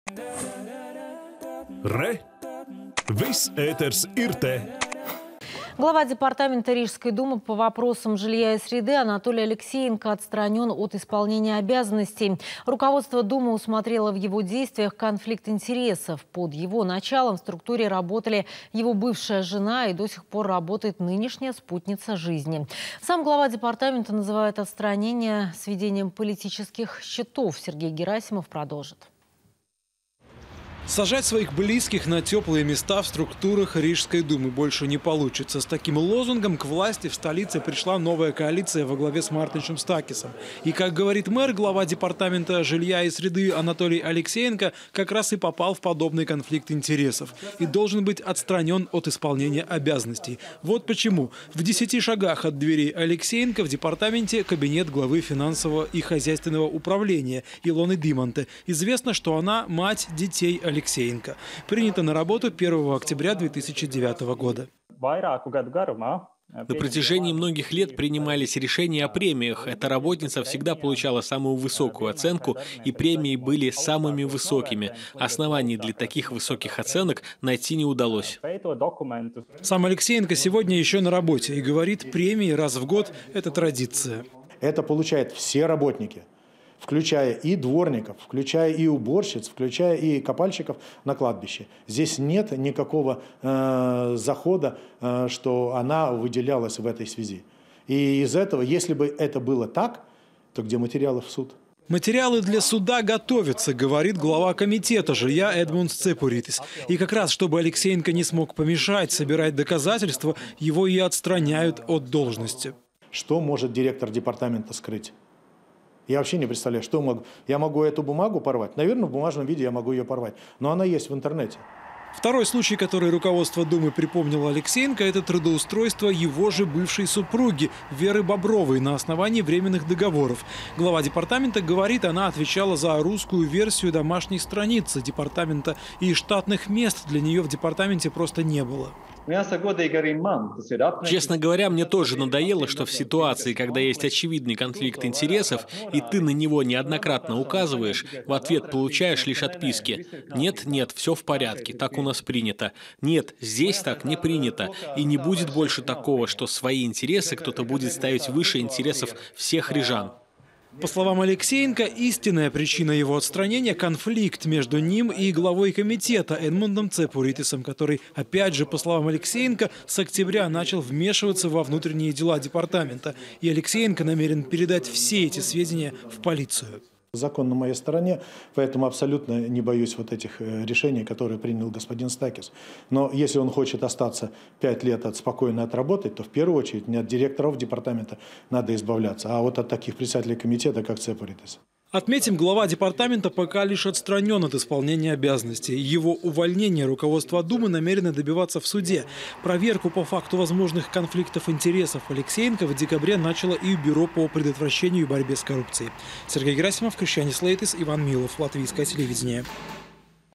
Re! Viss ēters ir te! Глава департамента Рижской думы по вопросам жилья и среды Анатолий Алексеенко отстранен от исполнения обязанностей. Руководство Думы усмотрело в его действиях конфликт интересов. Под его началом в структуре работали его бывшая жена и до сих пор работает нынешняя спутница жизни. Сам глава департамента называет отстранение сведением политических счетов. Сергей Герасимов продолжит. Сажать своих близких на теплые места в структурах Рижской думы больше не получится. С таким лозунгом к власти в столице пришла новая коалиция во главе с Мартиншем Стакисом. И, как говорит мэр, глава департамента жилья и среды Анатолий Алексеенко как раз и попал в подобный конфликт интересов и должен быть отстранен от исполнения обязанностей. Вот почему. В 10 шагах от дверей Алексеенко в департаменте кабинет главы финансового и хозяйственного управления Илоны Димонте. Известно, что она мать детей Алексеенко. Принята на работу 1 октября 2009 года. На протяжении многих лет принимались решения о премиях. Эта работница всегда получала самую высокую оценку, и премии были самыми высокими. Оснований для таких высоких оценок найти не удалось. Сам Алексеенко сегодня еще на работе и говорит, премии раз в год – это традиция. Это получают все работники, включая и дворников, включая и уборщиц, включая и копальщиков на кладбище. Здесь нет никакого захода, что она выделялась в этой связи. И из этого, если бы это было так, то где материалы в суд? Материалы для суда готовятся, говорит глава комитета жилья Эдмундс Цепуритис. И как раз, чтобы Алексеенко не смог помешать собирать доказательства, его и отстраняют от должности. Что может директор департамента скрыть? Я вообще не представляю, что могу. Я могу эту бумагу порвать. Наверное, в бумажном виде я могу ее порвать. Но она есть в интернете. Второй случай, который руководство Думы припомнило Алексеенко, это трудоустройство его же бывшей супруги Веры Бобровой на основании временных договоров. Глава департамента говорит, она отвечала за русскую версию домашней страницы департамента, и штатных мест для нее в департаменте просто не было. Честно говоря, мне тоже надоело, что в ситуации, когда есть очевидный конфликт интересов, и ты на него неоднократно указываешь, в ответ получаешь лишь отписки. Нет, нет, все в порядке, так у нас принято. Нет, здесь так не принято. И не будет больше такого, что свои интересы кто-то будет ставить выше интересов всех рижан. По словам Алексеенко, истинная причина его отстранения – конфликт между ним и главой комитета Эдмундом Цепуритисом, который, опять же, по словам Алексеенко, с октября начал вмешиваться во внутренние дела департамента. И Алексеенко намерен передать все эти сведения в полицию. Закон на моей стороне, поэтому абсолютно не боюсь вот этих решений, которые принял господин Стакис. Но если он хочет остаться 5 лет спокойно отработать, то в первую очередь не от директоров департамента надо избавляться, а вот от таких председателей комитета, как Цепуритис. Отметим, глава департамента пока лишь отстранен от исполнения обязанностей. Его увольнение руководство Думы намерено добиваться в суде. Проверку по факту возможных конфликтов интересов Алексеенко в декабре начало и Бюро по предотвращению и борьбе с коррупцией. Сергей Герасимов, Кришьянис Лейтис, Иван Милов, Латвийское телевидение.